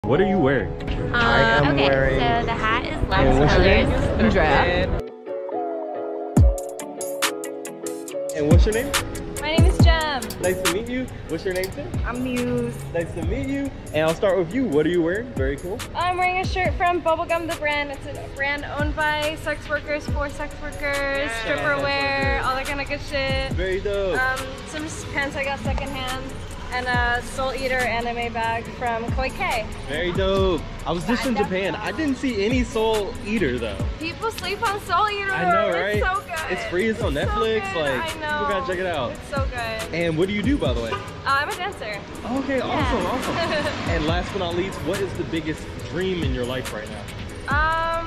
What are you wearing? I am wearing... So the hat is last colors. Andrea. And what's your name? My name is Jem. Nice to meet you. What's your name, too? I'm Muse. Nice to meet you. And I'll start with you. What are you wearing? Very cool. I'm wearing a shirt from Bubblegum the brand. It's a brand owned by sex workers, for sex workers, stripper wear, all that kind of good shit. Very dope. Some pants I got secondhand, and a Soul Eater anime bag from Koi K. Very dope. I was just in Japan. I didn't see any Soul Eater though. People sleep on Soul Eater. I know, right? It's so good. It's free. It's on Netflix. So like, I know. you gotta check it out. It's so good. And what do you do, by the way? I'm a dancer. Okay, awesome, awesome. And last but not least, what is the biggest dream in your life right now?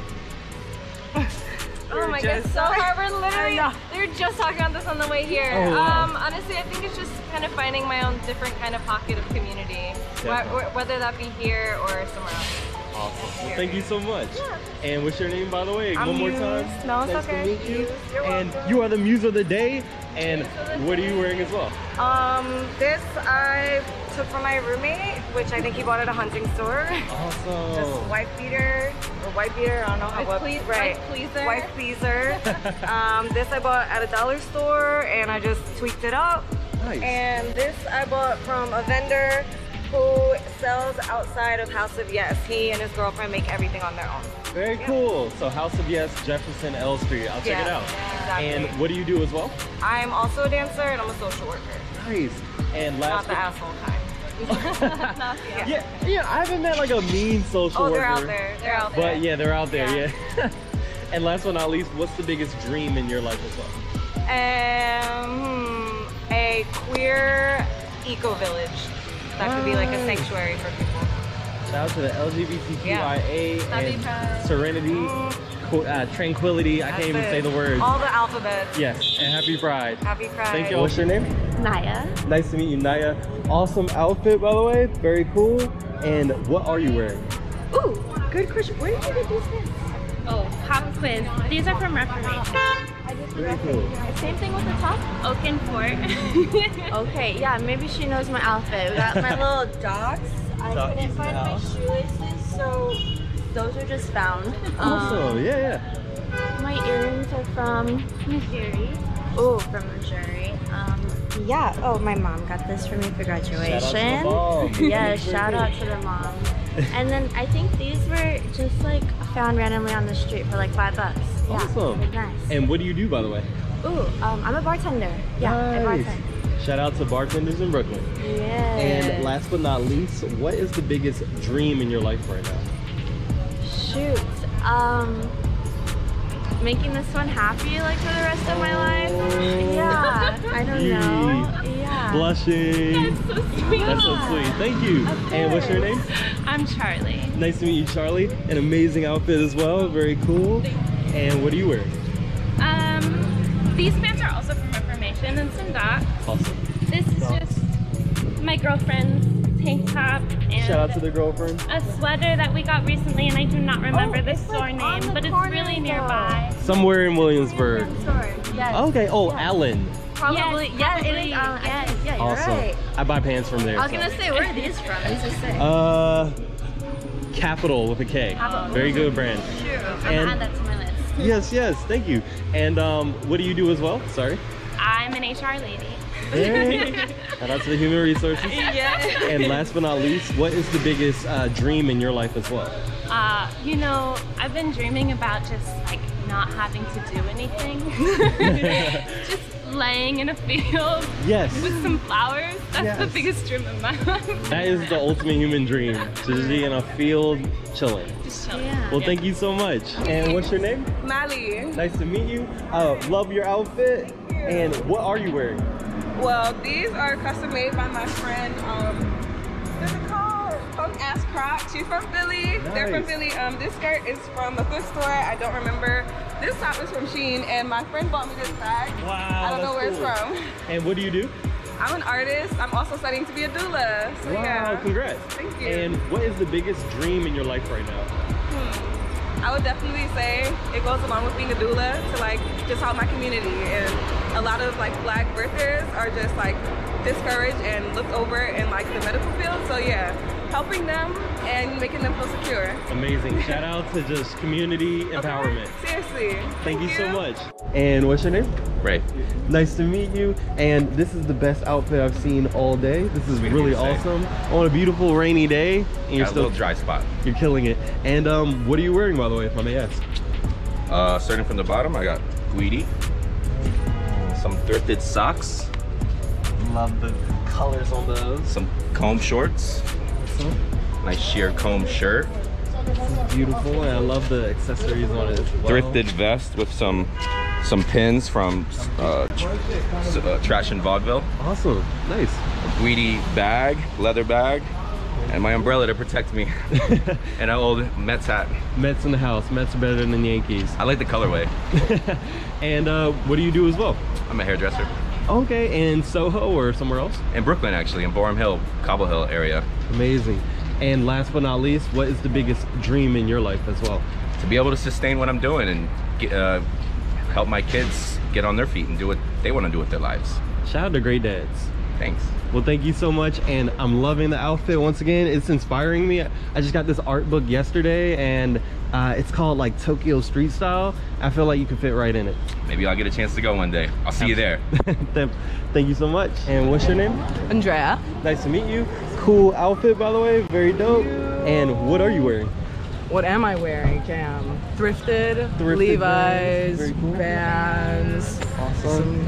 Oh my god, so hard. We're literally, they were just talking about this on the way here. Oh, wow. Honestly, I think it's just kind of finding my own different kind of pocket of community, whether that be here or somewhere else. Awesome. Well, thank you so much. Yeah. And what's your name, by the way? One more time. No, it's nice okay. to meet you. You're and welcome. you are the Muse of the Day. And what are you wearing as well? This I took from my roommate, which I think he bought at a hunting store. Awesome. Just wife beater, or white beater, I don't know how what. Right. Wife pleaser. This I bought at a dollar store and I just tweaked it up. Nice. And this I bought from a vendor who sells outside of House of Yes. He and his girlfriend make everything on their own. Very cool. So House of Yes, Jefferson, L Street. I'll check it out. Exactly. And what do you do as well? I'm also a dancer and I'm a social worker. Nice. And Not last the asshole kind. Not the asshole. Yeah, I haven't met like a mean social worker. Oh, they're out there. They're out there. But yeah, they're out there, yeah. And last but not least, what's the biggest dream in your life as well? A queer eco-village. That could be like a sanctuary for people. Shout out to the LGBTQIA and Happy serenity, tranquility. I can't even say the words. All the alphabets. Yes, and happy Pride. Happy Pride. Thank you. What's your name? Naya. Nice to meet you, Naya. Awesome outfit, by the way. Very cool. And what are you wearing? Ooh, good question. Where did you get these pants? Oh, pop quiz. These are from Reformation. Very cool. Same thing with the top. Oaken Fort. Okay, yeah, maybe she knows my outfit. We got my little docs. I couldn't find my shoelaces, so those are just found. Awesome, yeah. My earrings are from Missouri. Oh, from Missouri. Yeah. Oh, my mom got this for me for graduation. Shout out to the mom. Yeah, shout out to the mom. And then I think these were just like found randomly on the street for like $5. Yeah, Awesome. Nice. And what do you do, by the way? Ooh, I'm a bartender. Yeah, I Nice. bartend. Shout out to bartenders in Brooklyn. Yeah. And last but not least, what is the biggest dream in your life right now? Shoot. Making this one happy like for the rest of my life. Yeah. I don't know. Yeah. Blushing. That's so sweet. That's so sweet. Thank you. And what's your name? I'm Charlie. Nice to meet you, Charlie. An amazing outfit as well. Very cool. And what are you wearing? These pants are also from Reformation and some docs. Awesome. This is just my girlfriend's tank top and Shout out to the girlfriend. a sweater that we got recently, and I do not remember the store like name, but it's really nearby. Somewhere in Williamsburg. Yes. Okay. Oh, Allen. Probably. Yeah, it is. Yeah, you're Awesome. right. I buy pants from there. I was so. gonna say, where are these from? These are sick. Capital with a K. Very good brand. Sure. I'm And- gonna add that to my list. Yes, thank you. And what do you do as well? Sorry. I'm an HR lady. Hey. Shout out to the human resources. Yeah. And last but not least, what is the biggest dream in your life as well? You know, I've been dreaming about just like not having to do anything. Just laying in a field with some flowers. That's the biggest dream of my life. That is the ultimate human dream. To just be in a field chilling. Just chilling. Well, thank you so much. And what's your name? Mali. Nice to meet you. Love your outfit. And what are you wearing? Well, these are custom made by my friend. What's it called? Punk Ass Crocs. She's from Philly. Nice. They're from Philly. This skirt is from a thrift store. I don't remember. This top is from Shein, and my friend bought me this bag. Wow. I don't know where it's from. And what do you do? I'm an artist. I'm also studying to be a doula. So Wow, yeah. congrats. Thank you. And what is the biggest dream in your life right now? I would definitely say it goes along with being a doula to like just help my community, and a lot of like Black birthers are just like discouraged and looked over in like the medical field. So yeah, helping them and making them feel secure. Amazing. Shout out to just community empowerment. Seriously. Thank you so much. And what's your name? Ray. Nice to meet you. And this is the best outfit I've seen all day. This is really awesome. On a beautiful rainy day. And you're still a little dry spot. You're killing it. And what are you wearing, by the way, if I may ask? Starting from the bottom, I got Guidi. Some thrifted socks. Love the colors on those. Some comb shorts. Awesome. Nice sheer comb shirt. Beautiful, and I love the accessories on it as well. Thrifted vest with some pins from Trash and Vaudeville. Awesome, nice. A Guidi bag, leather bag, and my umbrella to protect me. And an old Mets hat. Mets in the house. Mets are better than the Yankees. I like the colorway. And what do you do as well? I'm a hairdresser. Okay, in Soho or somewhere else? In Brooklyn, actually, in Boerum Hill, Cobble Hill area. Amazing. And last but not least, what is the biggest dream in your life as well? To be able to sustain what I'm doing and get, help my kids get on their feet and do what they want to do with their lives. Shout out to great dads. Thanks. Well, thank you so much, and I'm loving the outfit once again. It's inspiring me. I just got this art book yesterday, and it's called like Tokyo Street Style. I feel like you could fit right in it. Maybe I'll get a chance to go one day. I'll see you there. Thank you so much. And what's your name? Andrea. Nice to meet you. Cool outfit, by the way. Very dope. And what are you wearing? What am I wearing, Cam? Thrifted Levi's, cool. Vans. Awesome.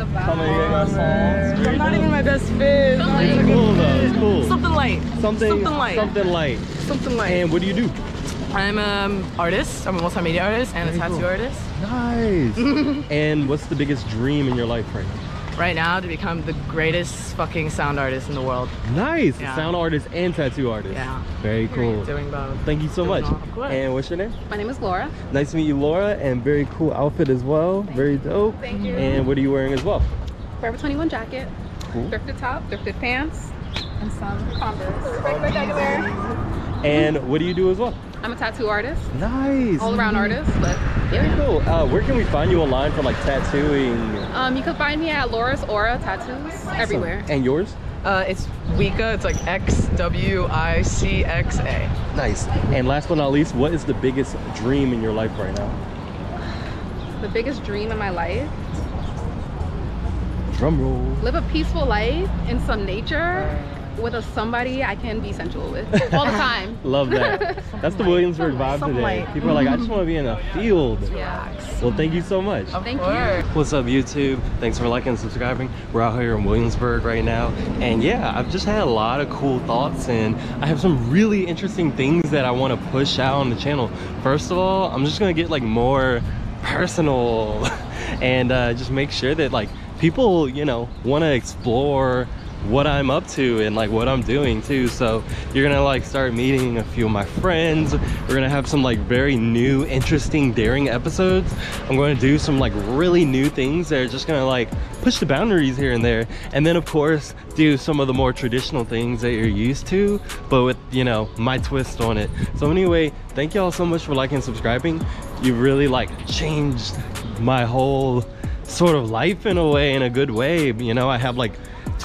I'm not even my best fit. It's cool though. It's cool. Something light. Something light. Something light. And what do you do? I'm an artist. I'm a multimedia artist and a tattoo artist. Nice. And what's the biggest dream in your life right now? Right now, to become the greatest fucking sound artist in the world. Nice. Yeah. Sound artist and tattoo artist. Yeah. Very cool. Doing both. Thank you so much. And what's your name? My name is Laura. Nice to meet you, Laura. And very cool outfit as well. Very dope. Thank you. And what are you wearing as well? Forever 21 jacket. Cool. Thrifted top, thrifted pants, and some Converse. Regular. And what do you do as well? I'm a tattoo artist. Nice. All around artist, but very cool. Where can we find you online for like tattooing? You can find me at Laura's Aura Tattoos everywhere. And yours? It's Wicca. It's like XWICXA. Nice. And last but not least, what is the biggest dream in your life right now? The biggest dream in my life? Drum roll. Live a peaceful life in some nature with somebody I can be sensual with all the time. Love that. That's the Williamsburg vibe today. People are like, I just want to be in a field. Yeah. Well, thank you so much. Thank you. What's up, YouTube? Thanks for liking and subscribing. We're out here in Williamsburg right now. And yeah, I've just had a lot of cool thoughts, and I have some really interesting things that I want to push out on the channel. First of all, I'm just going to get like more personal and just make sure that like people, you know, want to explore what I'm up to and like what I'm doing too. So you're gonna like start meeting a few of my friends. We're gonna have some like very new, interesting, daring episodes. I'm going to do some like really new things that are just gonna like push the boundaries here and there, and then of course do some of the more traditional things that you're used to, but with, you know, my twist on it. So anyway, thank y'all so much for liking and subscribing. You really like changed my whole sort of life in a way, in a good way. You know, I have like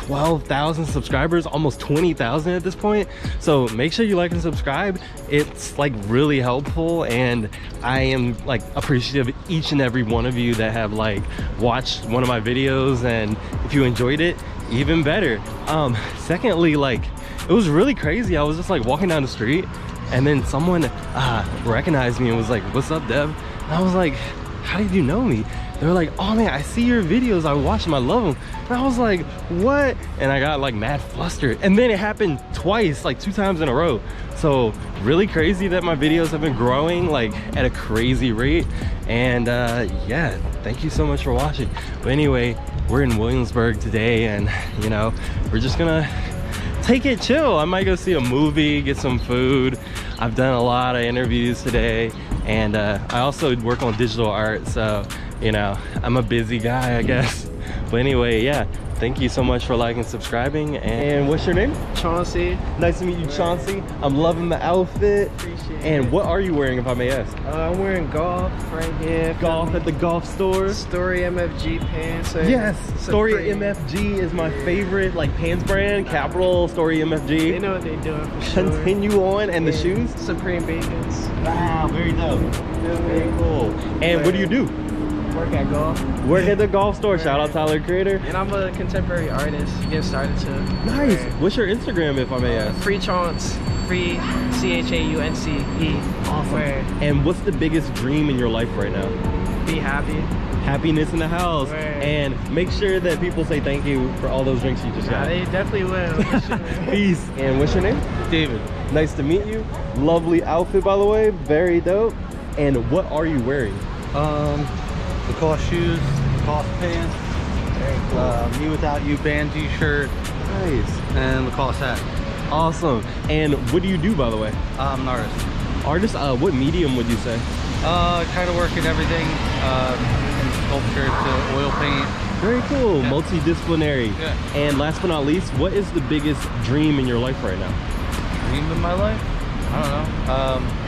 12,000 subscribers, almost 20,000 at this point. So make sure you like and subscribe. It's like really helpful, and I am like appreciative of each and every one of you that have like watched one of my videos, and if you enjoyed it, even better. Secondly, like it was really crazy. I was just like walking down the street, and then someone recognized me and was like, "What's up, Dev?" And I was like, "How did you know me?" They were like, "Oh man, I see your videos, I watch them, I love them." And I was like, "What?" And I got like mad flustered. And then it happened twice, like 2 times in a row. So really crazy that my videos have been growing like at a crazy rate. And yeah, thank you so much for watching. But anyway, we're in Williamsburg today, and you know, we're just gonna take it chill. I might go see a movie, get some food. I've done a lot of interviews today, and I also work on digital art, so you know, I'm a busy guy, I guess. But anyway, yeah, thank you so much for liking and subscribing. And what's your name? Chauncey. Nice to meet you, Chauncey. I'm loving the outfit. Appreciate and it. what are you wearing, if I may ask? I'm wearing golf right here. Golf at the golf store. Story MFG pants. Yes, Story MFG is my favorite like pants brand. Capital Story MFG. They know what they're doing for sure. Continue on. And the shoes? Supreme Bacons. Wow, very dope. Very cool. And what do you do? Work at golf. Work at the golf store. Shout out Tyler Creator. And I'm a contemporary artist. Getting started too. Nice. What's your Instagram, if I may ask? Free Chance. Free CHAUNCE. Awesome. And what's the biggest dream in your life right now? Be happy. Happiness in the house. And make sure that people say thank you for all those drinks you just got. They definitely will. Peace. And what's your name? David. Nice to meet you. Lovely outfit, by the way. Very dope. And what are you wearing? Lacoste shoes, Lacoste pants, Me Without You band t-shirt. Nice. And Lacoste hat. Awesome. And what do you do, by the way? I'm an artist. Artist? What medium would you say? Kind of work in everything, from sculpture to oil paint. Very cool. Yeah. Multidisciplinary. Yeah. And last but not least, what is the biggest dream in your life right now? Dream in my life? I don't know.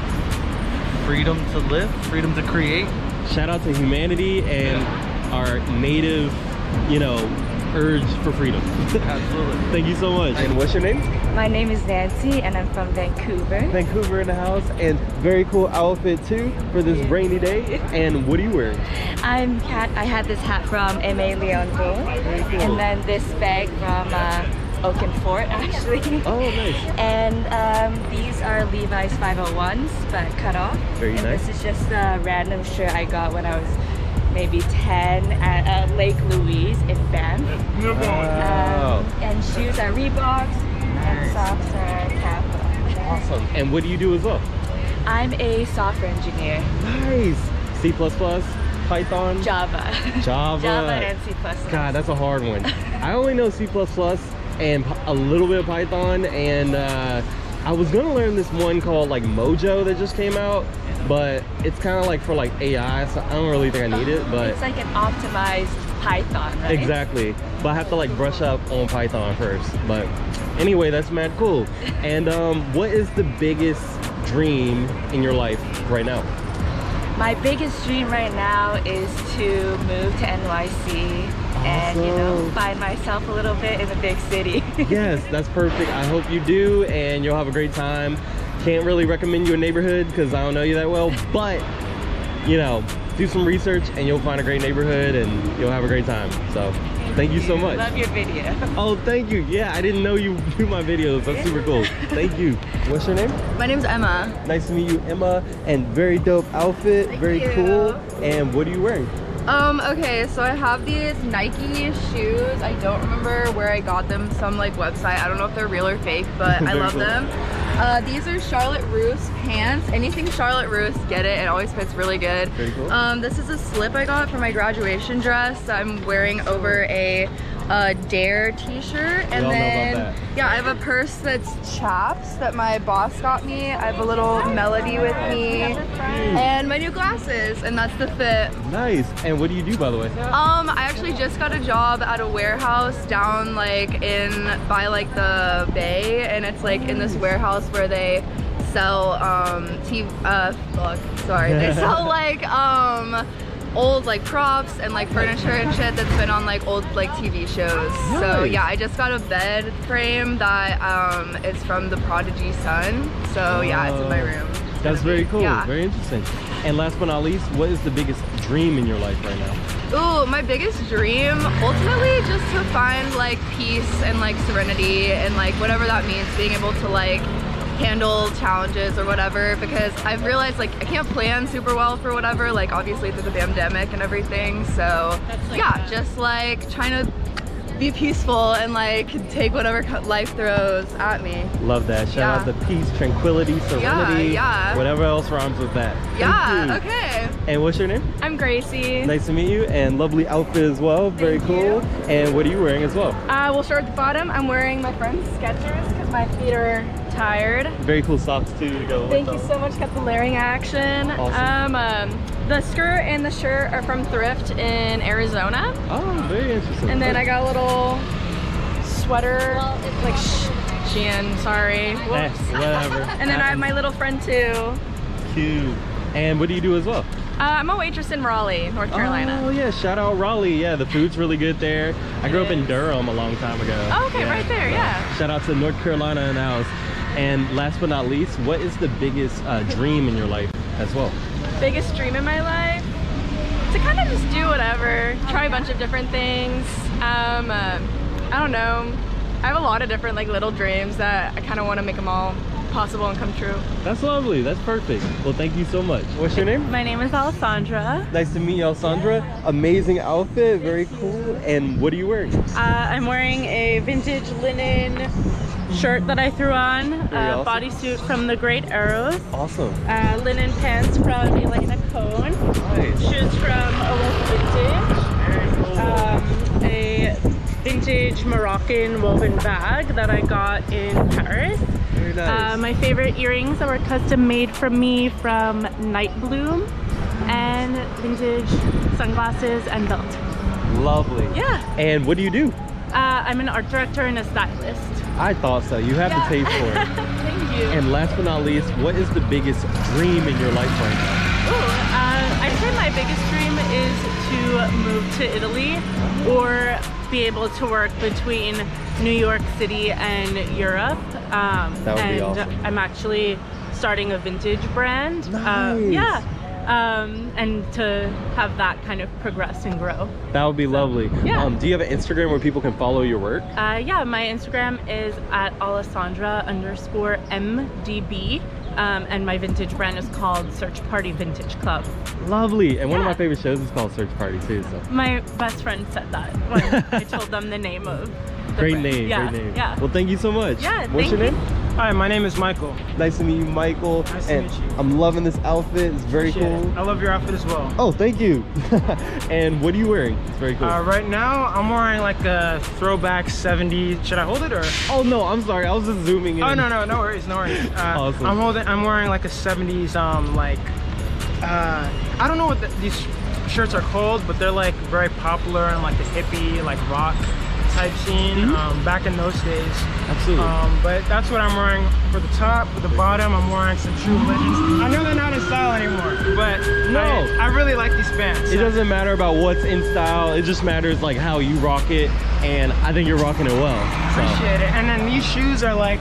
Freedom to live, freedom to create. Shout out to humanity and our native, you know, urge for freedom. Absolutely. Thank you so much. And what's your name? My name is Nancy and I'm from Vancouver. Vancouver in the house. And very cool outfit too for this rainy day. And what are you wearing? I'm Kat. I had this hat from Aimé Leon Dore. Very cool. And then this bag from Oaken Fort, actually. Oh, nice. And these are Levi's 501s, but cut off. Very nice. And this is just a random shirt I got when I was maybe 10 at Lake Louise in Banff. Wow. And shoes are Reeboks, and socks are Kappa. Awesome. And what do you do as well? I'm a software engineer. Nice. C++, Python? Java. Java. And C++. God, that's a hard one. I only know C++ and a little bit of Python, and I was gonna learn this one called like Mojo that just came out, but it's kind of like for like AI, so I don't really think I need it. But it's like an optimized Python, right? Exactly. But I have to like brush up on Python first. But anyway, that's mad cool. And what is the biggest dream in your life right now? My biggest dream right now is to move to NYC and, you know, find myself a little bit in the big city. Yes, that's perfect. I hope you do, and you'll have a great time. Can't really recommend you a neighborhood because I don't know you that well, but, you know, do some research and you'll find a great neighborhood and you'll have a great time. So thank you so much. Love your video. Oh, thank you. Yeah, I didn't know you do my videos. That's super cool. Thank you. What's your name? My name's Emma. Nice to meet you, Emma. And very dope outfit. Very cool. And what are you wearing? Okay, so I have these Nike shoes. I don't remember where I got them, some like website. I don't know if they're real or fake, but I love them. These are Charlotte Russe pants. Anything Charlotte Russe, get it. It always fits really good. Very cool. This is a slip I got for my graduation dress that I'm wearing over a Dare t-shirt, and then yeah, I have a purse that's chaps that my boss got me. I have a little Melody with me and my new glasses, and that's the fit. Nice. And what do you do, by the way? I actually just got a job at a warehouse down like by like the bay, and it's like in this warehouse where they sell they sell like old like props and like furniture and shit that's been on like old like TV shows. Nice. So yeah, I just got a bed frame that is from the Prodigy son. So yeah, it's in my room. That's very cool. Yeah. Very interesting. And last but not least, what is the biggest dream in your life right now? Ooh, my biggest dream, ultimately just to find like peace and like serenity and like whatever that means, being able to like handle challenges or whatever, because I've realized like I can't plan super well for whatever, like obviously through the pandemic and everything. So yeah, just like trying to be peaceful and like take whatever life throws at me. Love that. Shout out to peace, tranquility, serenity, whatever else rhymes with that. Yeah, okay. And what's your name? I'm Gracie. Nice to meet you, and lovely outfit as well. Very cool. And what are you wearing as well? We'll start at the bottom. I'm wearing my friend's Skechers because my feet are tired. Very cool socks too to go with Thank them. you so much. Got the layering action. Awesome. The skirt and the shirt are from Thrift in Arizona. Oh, very interesting. And then I got a little sweater, like Shein, sorry. Whoops. Whatever. And then I have my little friend too. Cute. And what do you do as well? I'm a waitress in Raleigh, North Carolina. Oh yeah, shout out Raleigh. Yeah, the food's really good there. I grew up in Durham a long time ago. Oh, okay, right there, yeah. Shout out to North Carolina in the house. And last but not least, what is the biggest dream in your life as well? Biggest dream in my life? To kind of just do whatever, try a bunch of different things. I don't know. I have a lot of different like little dreams that I kind of want to make them all possible and come true. That's lovely. That's perfect. Well, thank you so much. What's your name? My name is Alessandra. Nice to meet you, Alessandra. Amazing outfit. Very cool. And what are you wearing? I'm wearing a vintage linen shirt that I threw on, awesome. Bodysuit from the Great Arrows. Awesome. Linen pants from Elena Cohn. Nice. Shoes from a local vintage. A vintage Moroccan woven bag that I got in Paris. Very nice. My favorite earrings that were custom made from me from Night Bloom, and vintage sunglasses and belt. Lovely. Yeah. And what do you do? I'm an art director and a stylist. I thought so. You have the taste for it. Thank you. And last but not least, what is the biggest dream in your life right now? Ooh, I'd say my biggest dream is to move to Italy or be able to work between New York City and Europe. That would be awesome. I'm actually starting a vintage brand. Nice. Yeah. And to have that kind of progress and grow. That would be lovely. Yeah. Do you have an Instagram where people can follow your work? Yeah, my Instagram is at Alessandra_MDB. And my vintage brand is called Search Party Vintage Club. Lovely. And one of my favorite shows is called Search Party too. So. My best friend said that when I told them the name of the Great brand. name, Yeah, great name. yeah. Well, thank you so much. Yeah, What's your name? Hi, my name is Michael. Nice to meet you, Michael. Nice to meet you. I'm loving this outfit. It's very Appreciate cool. it. I love your outfit as well. Oh, thank you. And what are you wearing? It's very cool. Right now, I'm wearing like a throwback 70s. Should I hold it or? Oh no, I'm sorry. I was just zooming in. Oh no, no worries, no worries. Awesome. I'm wearing like a 70s I don't know what these shirts are called, but they're like very popular in like the hippie, like rock type scene back in those days. Absolutely. But that's what I'm wearing for the top. For the bottom, I'm wearing some True Religions. I know they're not in style anymore, but no, I really like these pants. It doesn't matter about what's in style. It just matters like how you rock it, and I think you're rocking it well. So. Appreciate it. And then these shoes are like,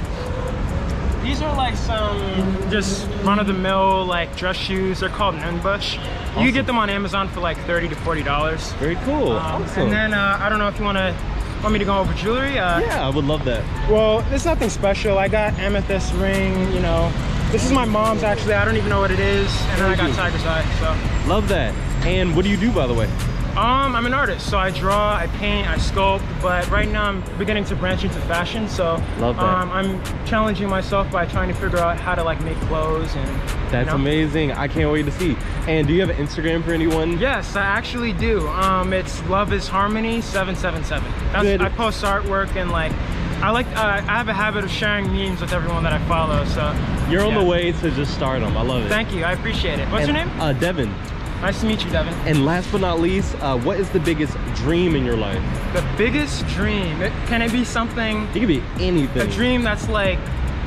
these are like some just run-of-the-mill like dress shoes. They're called Nunbush. Awesome. You can get them on Amazon for like $30 to $40. Very cool. Awesome. And then I don't know if you want me to go over jewelry? Yeah, I would love that. Well, there's nothing special. I got amethyst ring, you know. This is my mom's actually. I don't even know what it is. And then I got tiger's eye, so. Love that. And what do you do, by the way? I'm an artist, so I draw, I paint, I sculpt, but right now I'm beginning to branch into fashion, so love that. I'm challenging myself by trying to figure out how to like make clothes and that's amazing. I can't wait to see. And do you have an Instagram for anyone? Yes, I actually do. It's Love is Harmony 777. I post artwork and like I have a habit of sharing memes with everyone that I follow, so you're on the way to just start them. I love it. Thank you, I appreciate it. What's your name? Devin. Nice to meet you, Devin. And last but not least, what is the biggest dream in your life? The biggest dream? Can it be something? It could be anything. A dream that's like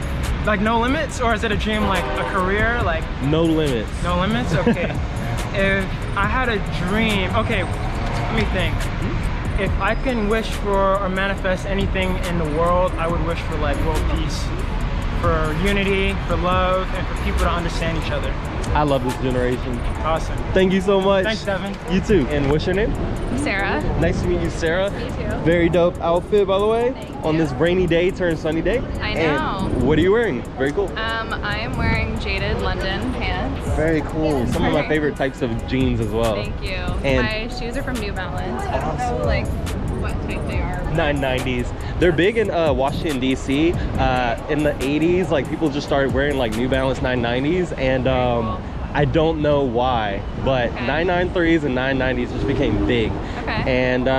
no limits, or is it a dream like a career? Like no limits. No limits? Okay. If I had a dream, okay, let me think. If I can wish for or manifest anything in the world, I would wish for like world peace, for unity, for love, and for people to understand each other. I love this generation. Awesome. Thank you so much. Thanks, Devin. You too. And what's your name? Sarah. Nice to meet you, Sarah. Me too. Very dope outfit, by the way. Thank on you. This rainy day turned sunny day. I know. And what are you wearing? Very cool. I am wearing Jaded London pants. Very cool. Some of my favorite types of jeans as well. Thank you. And my shoes are from New Balance. I don't know like what type they are. 990s. They're big in Washington DC. In the 80s, like people just started wearing like New Balance 990s, and cool. I don't know why, but 993s and 990s just became big. Okay. And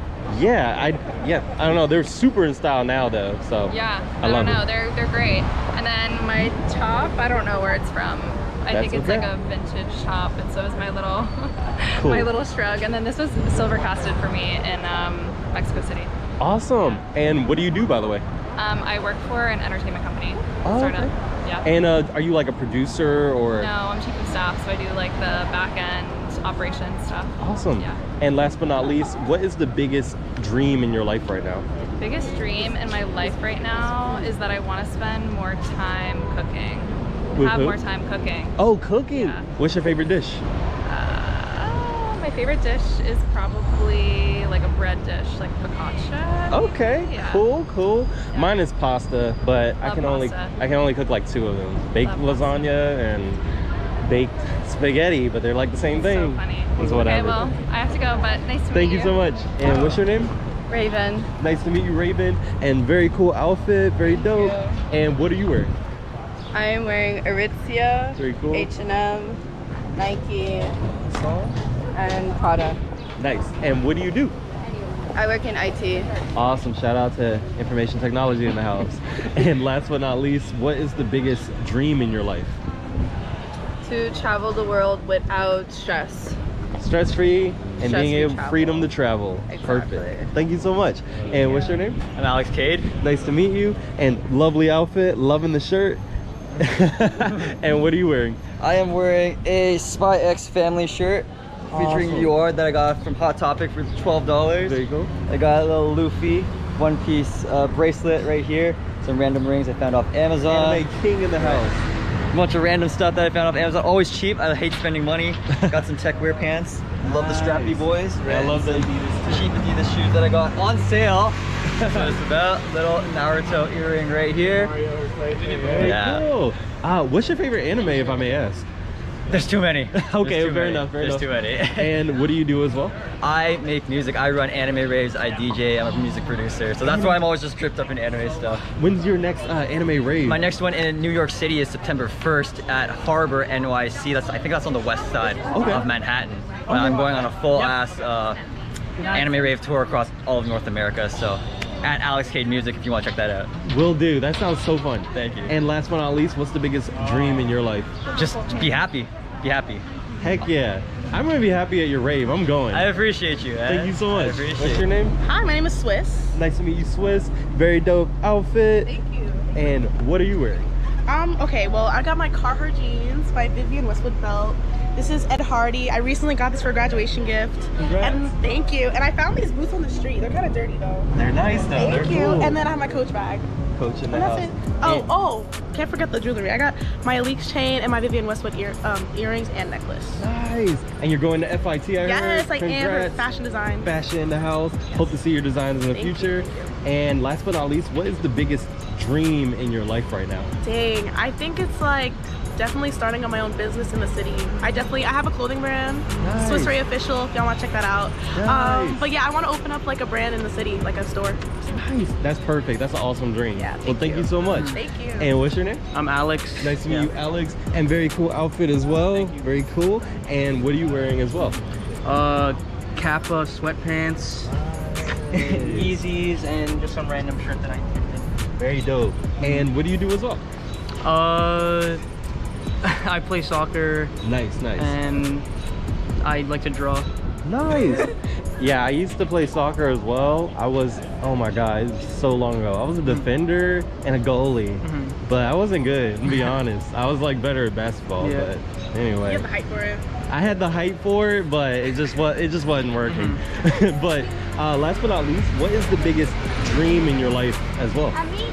I don't know. They're super in style now though. So yeah, I love don't know. it. They're great. And then my top, I don't know where it's from. I think it's like a vintage top, and so is my little my little shrug. And then this was silver casted for me in Mexico City. Awesome. And what do you do, by the way? I work for an entertainment company. Okay. Yeah. And are you like a producer or? No, I'm chief of staff, so I do like the back end operations stuff. Awesome. Yeah. And last but not least, what is the biggest dream in your life right now? Biggest dream in my life right now is that I want to spend more time cooking. Have more time cooking. Oh, cooking. Yeah. What's your favorite dish? My favorite dish is probably like a bread dish, like focaccia. Okay, yeah. cool. Yeah. Mine is pasta, but I can only cook like 2 of them. Baked lasagna and baked spaghetti, but they're like the same thing. So funny. It's whatever. Okay, well, I have to go, but nice to meet you. Thank you so much. And what's your name? Raven. Nice to meet you, Raven. And very cool outfit, very dope. And what are you wearing? I am wearing Aritzia, Very cool. H&M, Nike, and Prada. Nice. And what do you do? I work in IT. Awesome. Shout out to information technology in the house. And last but not least, what is the biggest dream in your life? To travel the world without stress. Stress-free and being able travel. freedom to travel. Exactly. Perfect. Thank you so much. And what's your name? I'm Alex Cade. Nice to meet you. And lovely outfit, loving the shirt. And what are you wearing? I am wearing a Spy X family shirt featuring Dior that I got from Hot Topic for $12. There you go. I got a little Luffy one-piece bracelet right here. Some random rings I found off Amazon. Anime king in the house. A bunch of random stuff that I found off Amazon. Always cheap. I hate spending money. Got some tech wear pants. Love the strappy boys. Yeah, I love the Adidas. Cheap Adidas shoes that I got on sale. So it's about little Naruto earring right here. Very cool. What's your favorite anime, if I may ask? There's too many. Okay, fair enough. There's too many. And what do you do as well? I make music. I run anime raves. I DJ. I'm a music producer. So that's why I'm always just tripped up in anime stuff. When's your next anime rave? My next one in New York City is September 1st at Harbor, NYC. I think that's on the west side of Manhattan. I'm going on a full-ass anime rave tour across all of North America. So at Alex Cade Music if you want to check that out. Will do. That sounds so fun. Thank you. And last but not least, what's the biggest dream in your life? Just be happy. Be happy. Heck yeah. I'm gonna be happy at your rave. I'm going. I appreciate you, man. Thank you so much. I appreciate What's your name? Hi, my name is Swiss. Nice to meet you, Swiss. Very dope outfit. Thank you. And what are you wearing? Okay, well, I got my Carhartt jeans by Vivian Westwood belt. This is Ed Hardy. I recently got this for a graduation gift. Congrats. And thank you. And I found these boots on the street. They're kind of dirty though. They're nice though. Thank They're you. cool. And then I have my Coach bag. Coach in the And house. that's it. Oh, can't forget the jewelry. I got my Aleeks chain and my Vivian Westwood earrings and necklace. Nice. And you're going to FIT, I heard? Yes, I am. Congrats. For fashion design. Fashion in the house. Yes. Hope to see your designs in the future. And last but not least, what is the biggest dream in your life right now? Dang, I think it's like definitely starting on my own business in the city. I have a clothing brand, Nice. Swiss Ray Official, if y'all want to check that out. Nice. But yeah, I want to open up like a brand in the city, like a store. Nice. That's perfect. That's an awesome dream. Yeah, thank you so much. Thank you. And what's your name? I'm Alex. Nice to meet you, Alex. And very cool outfit as well. Very cool. And what are you wearing as well? Kappa sweatpants, Yeezys, and just some random shirt that I thrifted. Very dope. And what do you do as well? I play soccer. Nice. And I like to draw. Nice. Yeah, I used to play soccer as well. I was, oh my God, it was so long ago. I was a defender and a goalie, but I wasn't good, to be honest. I was like better at basketball, but anyway. You have the height for it. I had the height for it, but it just wasn't working. But last but not least, what is the biggest dream in your life as well?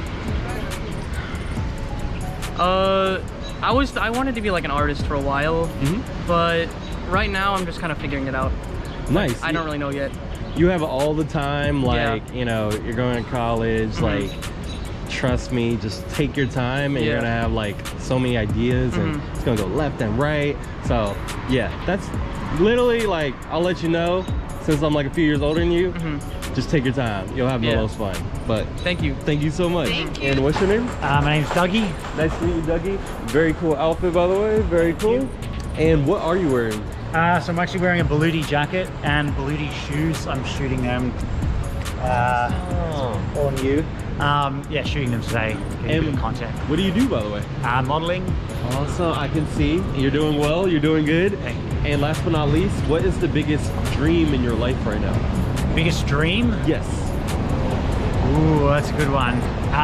I wanted to be like an artist for a while, but right now I'm just kind of figuring it out. Nice. I don't really know yet. You have all the time, like, you know, you're going to college, like, trust me, just take your time and you're gonna have like so many ideas and it's gonna go left and right. So yeah, that's literally like, I'll let you know, since I'm like a few years older than you, just take your time. You'll have the most fun. But thank you so much. Thank you. And what's your name? My name's Dougie. Nice to meet you, Dougie. Very cool outfit, by the way. Very cool. And what are you wearing? So I'm actually wearing a Beluti jacket and Beluti shoes. I'm shooting them on you. Yeah, shooting them today. Getting a bit of content. What do you do, by the way? Modeling. Awesome, I can see. You're doing well, you're doing good. Thank you. And last but not least, what is the biggest dream in your life right now? Biggest dream? Yes. Ooh, that's a good one.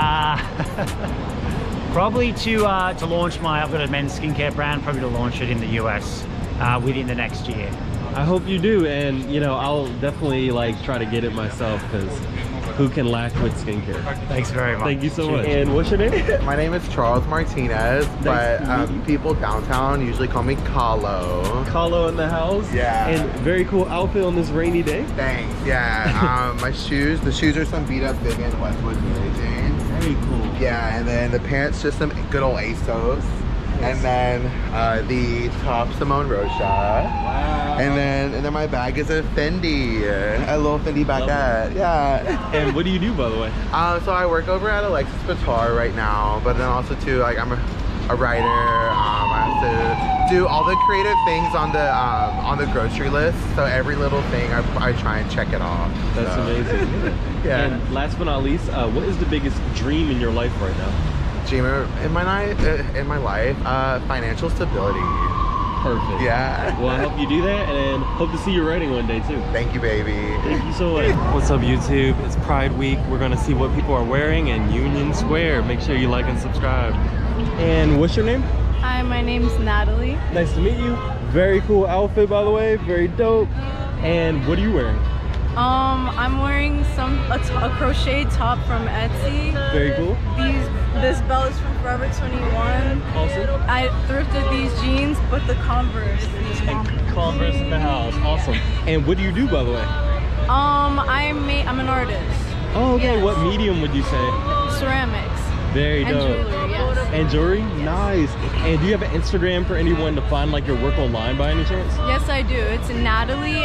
Probably to launch I've got a men's skincare brand, probably to launch it in the US within the next year. I hope you do, and you know, I'll definitely like try to get it myself, because who can lack with skincare? Thanks very much. Thank you so much. And what's your name? My name is Charles Martinez, but people downtown usually call me Kahlo. Kahlo in the house? Yeah. And very cool outfit on this rainy day. Thanks, yeah. The shoes are some beat up Vivian Westwood Mary Jane. Very cool. Yeah, and then the pants just some good old ASOS. And then the top Simone Rocha. Wow. And then my bag is a Fendi, a little Fendi bagette. Yeah. And what do you do, by the way? So I work over at Alexis Guitar right now, but then also too, like I'm a writer. I have to do all the creative things on the grocery list. So every little thing I try and check it off. That's amazing. Yeah. And last but not least, what is the biggest dream in your life right now? Dream in my life, financial stability. Perfect. Yeah. Well, I hope you do that, and hope to see your writing one day too. Thank you, baby. Thank you so much. What's up, YouTube? It's Pride Week. We're gonna see what people are wearing in Union Square. Make sure you like and subscribe. And what's your name? Hi, my name's Natalie. Nice to meet you. Very cool outfit, by the way. Very dope. And what are you wearing? I'm wearing a crochet top from Etsy. Very cool. This belt is from Forever 21. Awesome. I thrifted these jeans, but the Converse. Converse in the house. Awesome. And what do you do, by the way? I'm an artist. Oh, okay. Yes. What medium would you say? Ceramics. Very dope. And jewelry, yes. And jewelry? Nice. And do you have an Instagram for anyone to find like your work online by any chance? Yes, I do. It's Natalie,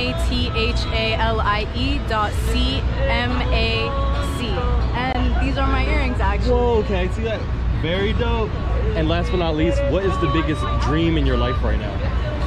NATHALIE.CMAC. And these are my earrings, actually. Whoa, okay, I see that. Very dope. And last but not least, what is the biggest dream in your life right now?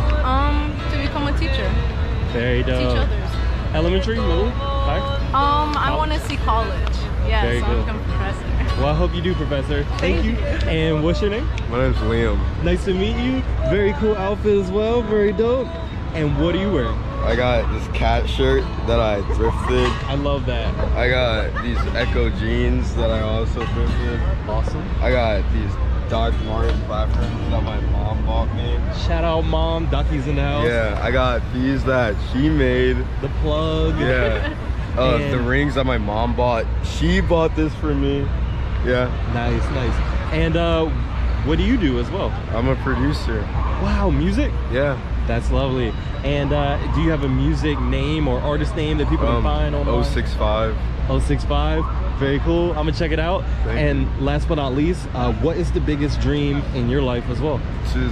To become a teacher. Very dope. Teach others. Elementary, middle, high? I want to see college. Yeah, Very so cool. I'm become a professor. Well, I hope you do, Professor. Thank you. And what's your name? My name's Liam. Nice to meet you. Very cool outfit as well. Very dope. And what are you wearing? I got this cat shirt that I thrifted. I love that. I got these Echo jeans that I also thrifted. Awesome. I got these Doc Martens platforms that my mom bought me. Shout out, Mom. Ducky's in the house. Yeah, I got these that she made. The plug. Yeah. The rings that my mom bought. She bought this for me. Yeah. Nice, nice. And what do you do as well? I'm a producer. Wow, music? Yeah. That's lovely. And do you have a music name or artist name that people can find online? 065. 065. Very cool. I'm gonna check it out. And last but not least, what is the biggest dream in your life as well? To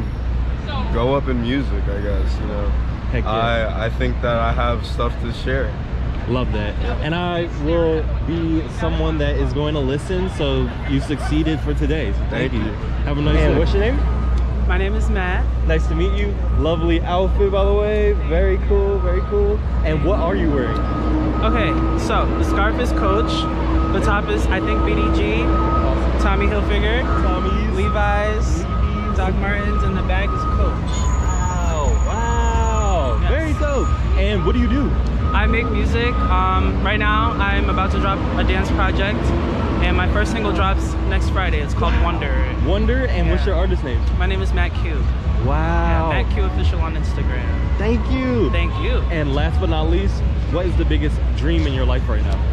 grow up in music, I guess, you know. Heck yeah. I think that I have stuff to share. Love that. And I will be someone that is going to listen, so you succeeded for today. So thank you. Have a nice day. What's your name? My name is Matt. Nice to meet you. Lovely outfit, by the way. Very cool, very cool. And what are you wearing? Okay, so the scarf is Coach. The top is, I think, BDG. Awesome. Tommy Hilfiger. Tommy's. Levi's. Doc Martens. And the bag is Coach. Wow, wow. Yes. Very dope. And what do you do? I make music. Right now, I'm about to drop a dance project. And my first single drops next Friday. It's called Wonder. Wonder? And what's your artist name? My name is Matt Q. Wow. Yeah, Matt Q Official on Instagram. Thank you. Thank you. And last but not least, what is the biggest dream in your life right now?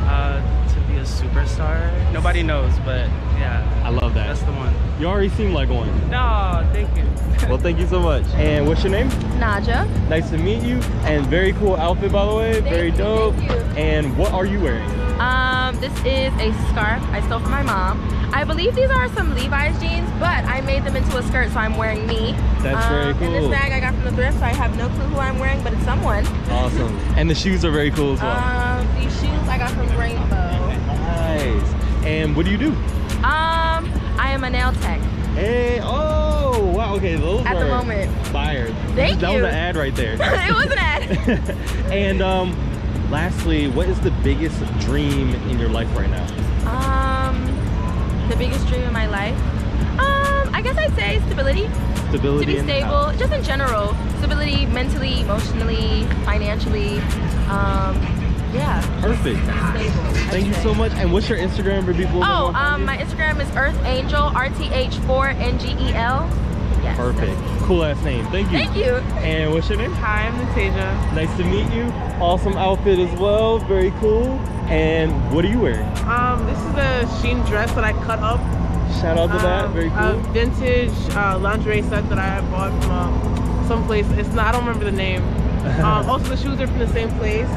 To be a superstar. Nobody knows, but yeah. I love that. That's the one. You already seem like one. No, thank you. Well, thank you so much. And what's your name? Naja. Nice to meet you. And very cool outfit, by the way. Very dope. Thank you. And what are you wearing? This is a scarf I stole from my mom. I believe these are some Levi's jeans, but I made them into a skirt, so I'm wearing me. That's very cool. And this bag I got from the thrift, so I have no clue who I'm wearing, but it's someone. Awesome. And the shoes are very cool as well. These shoes I got from Rainbow. Nice. And what do you do? I am a nail tech. Hey, oh, wow, okay, those At the moment. Fire. Thank That you. was an ad right there. It was an ad. And lastly, what is the biggest dream in your life right now? The biggest dream in my life? I guess I'd say stability. Stability. To be stable, just in general. Stability mentally, emotionally, financially. Yeah. Perfect. Stable, Thank you so much. And what's your Instagram for people? Oh, my Instagram is earthangel, RTH4NGEL. Yes. Perfect. Cool ass name. Thank you. Thank you. And what's your name? Hi, I'm Natasha. Nice to meet you. Awesome outfit as well. Very cool. And what are you wearing? This is a Shein dress that I cut up. Shout out to that. Very cool. A vintage lingerie set that I bought from someplace. It's not. I don't remember the name. Also, the shoes are from the same place.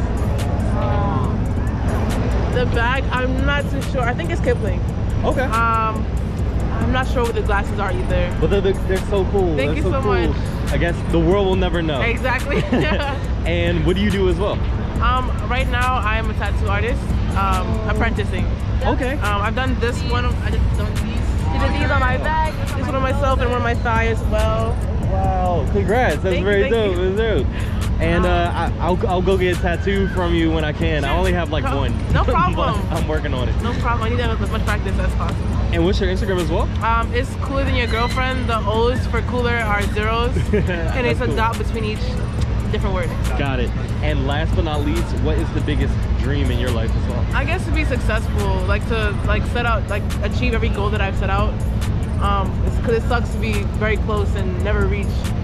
The bag, I'm not too sure. I think it's Kipling. Okay. I'm not sure what the glasses are either. But they're so cool. Thank you so much. I guess the world will never know. Exactly. And what do you do as well? Right now I'm a tattoo artist, apprenticing. Okay. I've done this one. I just done these. I did these on my back. This one on myself and one on my thigh as well. Wow! Congrats. That's very dope. That's dope. And I'll go get a tattoo from you when I can. I only have like one. No problem. I'm working on it. No problem. I need to have as much practice as possible. And what's your Instagram as well? It's Cooler Than Your Girlfriend. The O's for cooler are zeros. And it's a dot between each different word. Got it. And last but not least, what is the biggest dream in your life as well? I guess to be successful, to set out, achieve every goal that I've set out. Because it sucks to be very close and never reach.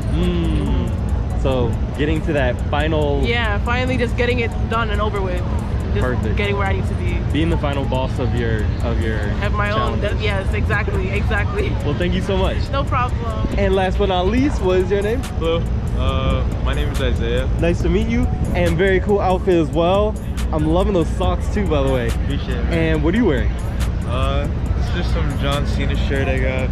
So getting to that final. Yeah, finally just getting it done and over with. Just Perfect. Getting where I need to be. Being the final boss of your. Have my own. Yes, exactly. Well, thank you so much. No problem. And last but not least, what is your name? Hello. My name is Isaiah. Nice to meet you. And very cool outfit as well. I'm loving those socks too, by the way. Appreciate it. And what are you wearing? It's just some John Cena shirt I got.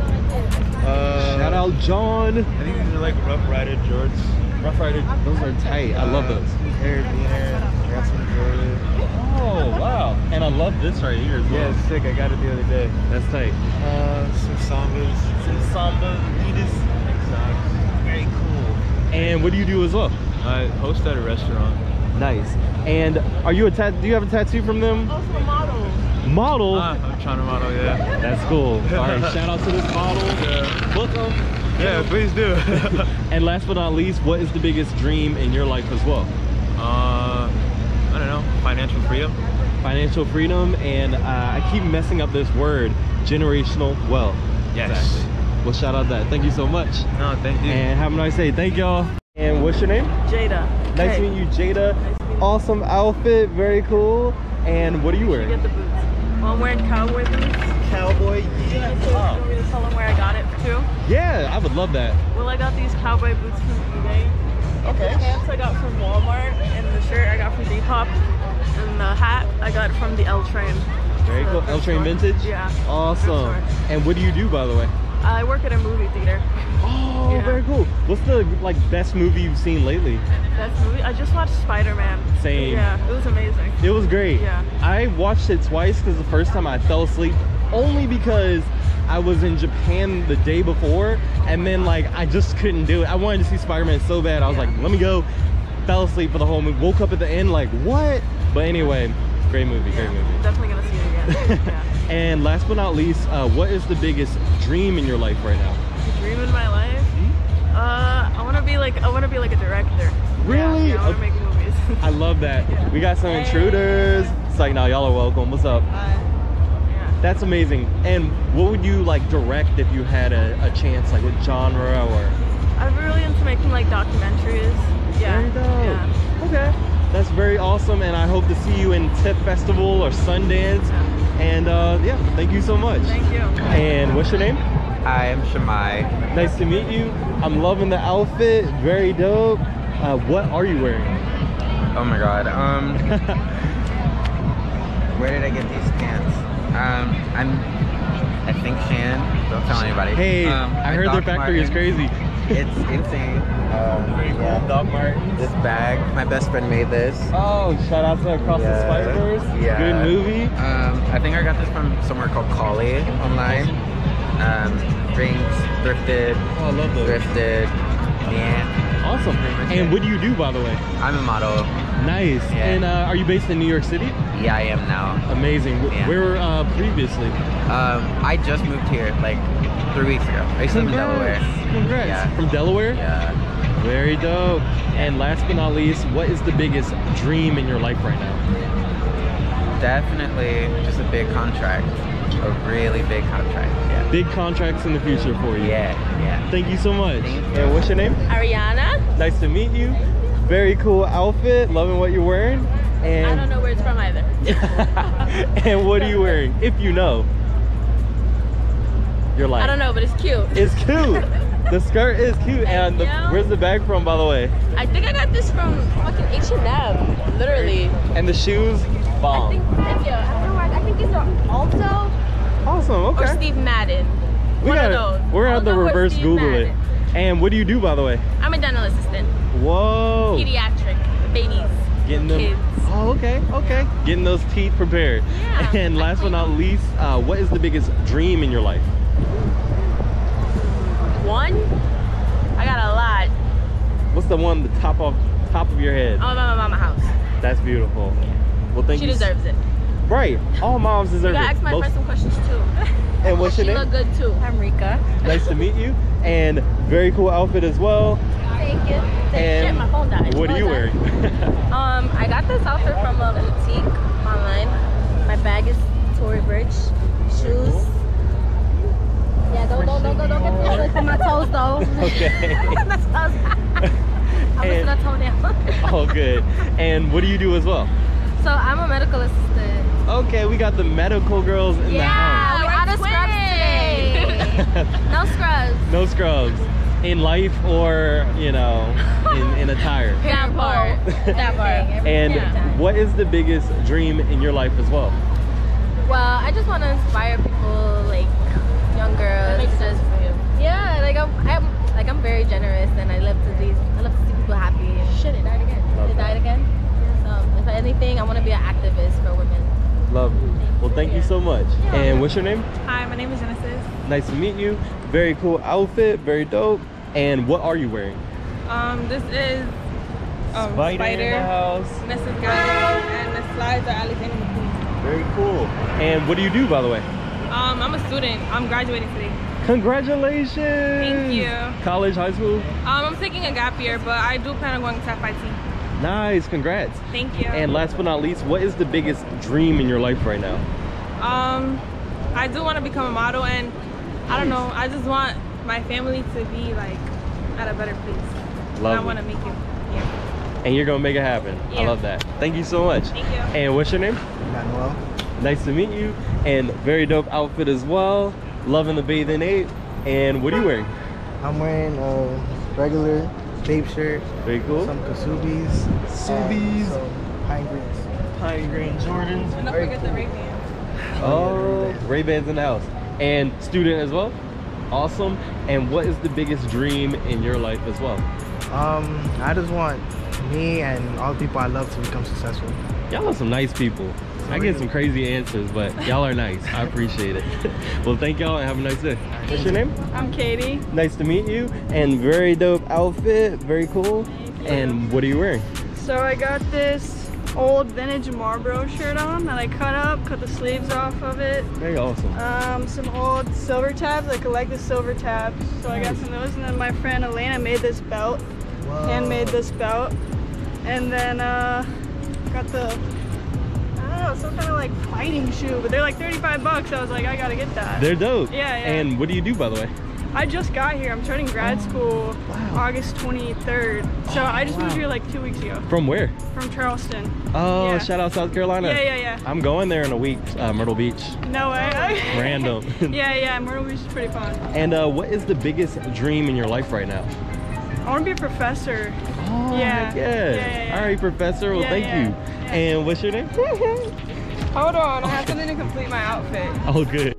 Shout out John. I think these are like Rough Rider jorts. Rough Rider, those are tight. I love those. Carabiner, got some Jordan. Oh wow! And I love this right here as well. Yeah, it's sick. I got it the other day. That's tight. Some Sambas. Some Samba Adidas. Very cool. And what do you do as well? I host at a restaurant. Nice. And are you do you have a tattoo from them? Also a model. Model? I'm trying to model, yeah. That's cool. All right, shout out to this model. Yeah. Welcome. Yeah, please do. And last but not least, what is the biggest dream in your life as well? I don't know, financial freedom. Financial freedom, and I keep messing up this word, generational wealth. Yes. Exactly. Well, shout out that. Thank you so much. No, thank you. And have a nice day. Thank y'all. And what's your name? Jada. Nice to meet you, Jada. Awesome outfit, very cool. And what are you wearing? You get the boots. Well, I'm wearing cowboy boots. Cowboy, yeah. So you want me to tell them where I got it too? Yeah, I would love that. Well, I got these cowboy boots from eBay. Okay. The pants I got from Walmart, and the shirt I got from Depop, and the hat I got from the L Train. Very cool. L Train Vintage? Yeah. Awesome. And what do you do, by the way? I work at a movie theater. Oh, yeah. Very cool. What's the best movie you've seen lately? Best movie? I just watched Spider-Man. Same. Yeah, it was amazing. It was great. Yeah. I watched it twice because the first time I fell asleep only because I was in Japan the day before, and then I just couldn't do it. I wanted to see Spider-Man so bad. I was like, let me go. Fell asleep for the whole movie. Woke up at the end like, what? But anyway, great movie. Great movie. Definitely gonna see it again. Yeah. And last but not least, what is the biggest dream in your life right now? The dream in my life? I want to be like a director. Really? Yeah, I want to make movies. I love that. We got some intruders. It's like, no, y'all are welcome. What's up? Yeah. That's amazing. And what would you direct if you had a chance? What genre or? I'm really into making documentaries. Yeah. Very dope. Yeah. Okay. That's very awesome, and I hope to see you in TIFF Festival or Sundance. And yeah, thank you so much. Thank you. And what's your name? I am Shamai. Nice to meet you. I'm loving the outfit. Very dope. What are you wearing? Oh my god. Where did I get these pants? I think Shan. Don't tell anybody. Hey, I heard their factory is crazy. It's insane. Yeah. Doc Martens. This bag, my best friend made this. Oh, shout out to Across the Spider-Verse. Yeah. Good movie. I think I got this from somewhere called Collie online. Rings, thrifted. Oh, I love those. Thrifted. Yeah. Awesome. And what do you do, by the way? I'm a model. Nice. Yeah. And are you based in New York City? Yeah, I am now. Amazing. Yeah. Where previously? I just moved here like 3 weeks ago. I used to live in Delaware. Congrats. Yeah. From Delaware? Yeah. Very dope. And last but not least, what is the biggest dream in your life right now? Definitely just a big contract. A really big contract. Yeah. Big contracts in the future for you. Yeah, yeah. Thank you so much. And what's your name? Ariana. Nice to meet you. Very cool outfit. Loving what you're wearing. And I don't know where it's from either. and what are you wearing? If you know. You're like, I don't know, but it's cute. It's cute. The skirt is cute. And where's the bag from, by the way? I think I got this from fucking H&M, literally. And the shoes, bomb. I think these are Alto. Awesome. Okay. Or Steve Madden. One of those. We're gonna have to Alto or reverse Steve Google Madden. it. And what do you do, by the way? I'm a dental assistant. Whoa. Pediatric babies. Getting them. Kids. Oh, okay. Okay. Getting those teeth prepared. Yeah. And last but not least, what is the biggest dream in your life? One? I got a lot. What's the one, the top of your head? I want my mama house. That's beautiful. Well, thank She you. deserves it. Right. All moms deserve You it. gotta ask my friend some questions too. And what's your She name? look good too. I'm Rika. Nice to meet you. And very cool outfit as well. Thank you. And Shit, my phone died. what are you wearing? I got this outfit from a boutique online. My bag is Tory Burch. Shoes. Yeah, don't get put my toes though. Okay. I'm missing a toenail. Oh, good. And what do you do as well? So I'm a medical assistant. Okay, we got the medical girls in the house. Yeah, we're out of scrubs today. No scrubs. No scrubs. In life or, you know, in attire. That part. That part. And what is the biggest dream in your life as well? Well, I just want to inspire people, like young girls. That makes sense for you. Yeah, like I'm very generous, and I love to see people happy. Shit, it died again. It died again. If anything, I want to be an activist for women. Lovely. Well, thank you so much. Yeah. And what's your name? Hi, my name is Genesis. Nice to meet you. Very cool outfit, very dope. And what are you wearing? This is Spider in the house. And this is Galley, and the slides are Alexander McQueen. Very cool. And what do you do, by the way? I'm a student. I'm graduating today. Congratulations! Thank you. College, high school? I'm taking a gap year, but I do plan on going to FIT. Nice, congrats. Thank you. And last but not least, what is the biggest dream in your life right now? I do want to become a model, and I don't know, I just want my family to be like at a better place. Lovely. I want to make it, yeah. And you're gonna make it happen. I love that. Thank you so much. Thank you. And what's your name? Manuel. Nice to meet you. And very dope outfit as well. Loving the bathing ape. And what are you wearing? I'm wearing a regular babe shirt. Very cool. Some Kasubis. Kasubis. Some Pine Greens. Pine Green Jordans. And don't forget the Ray-Bans. Oh, Ray-Bans in the house. And student as well? Awesome. And what is the biggest dream in your life as well? I just want me and all the people I love to become successful. Y'all are some nice people. I get some crazy answers, but y'all are nice. I appreciate it. Well, thank y'all and have a nice day. What's your name? I'm Katie. Nice to meet you. And very dope outfit. Very cool. And what are you wearing? So I got this old vintage Marlboro shirt on that I cut the sleeves off of it. Very awesome. Some old silver tabs. I collect the silver tabs. So I got some of those, and then my friend Elena made this belt. Whoa. Handmade this belt. And then got the, I don't know, some kind of like fighting shoe, but they're like 35 bucks. I was like, I gotta get that. They're dope. Yeah. And what do you do, by the way? I just got here. I'm starting grad school August 23rd. So I just moved here like 2 weeks ago. From where? From Charleston. Oh, Yeah. shout out South Carolina. Yeah. I'm going there in a week, Myrtle Beach. No way. Random. Yeah, Myrtle Beach is pretty fun. And what is the biggest dream in your life right now? I want to be a professor. Oh, yeah. All right, professor. Well, thank you. And what's your name? Hold on, I have something to complete my outfit. Oh, good.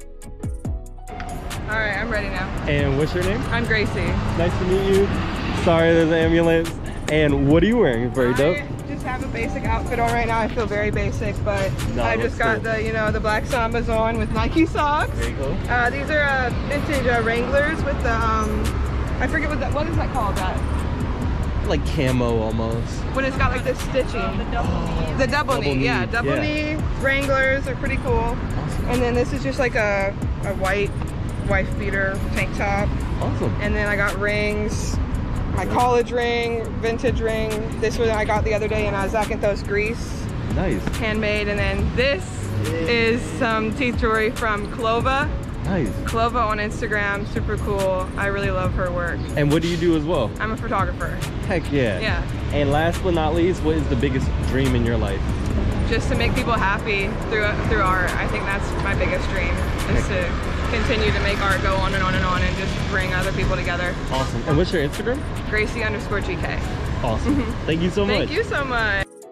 All right, I'm ready now. And what's your name? I'm Gracie. Nice to meet you. Sorry, there's an ambulance. And what are you wearing? Very dope. I just have a basic outfit on right now. I feel very basic, but I just got the black Sambas on with Nike socks. Very cool. These are vintage Wranglers with the I forget what is that called? That Like camo almost. when it's got like this stitching. The double knee, yeah, double knee Wranglers are pretty cool. And then this is just like a white wife beater tank top. Awesome. And then I got rings, my college ring, vintage ring. This one I got the other day in Zakynthos, Greece. Nice. Handmade. And then this is some teeth jewelry from Clova. Nice. Clova on Instagram, super cool. I really love her work. And what do you do as well? I'm a photographer. Heck yeah. Yeah. And last but not least, what is the biggest dream in your life? Just to make people happy through art. I think that's my biggest dream, is to continue to make art go on and on and on and just bring other people together. Awesome. And what's your Instagram? Gracie_GK. Awesome. Thank you so much. Thank you so much.